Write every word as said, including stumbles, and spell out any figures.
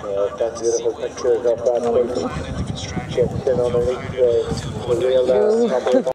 Yeah, that's beautiful pictures of that. Gets in underneath the, the real uh,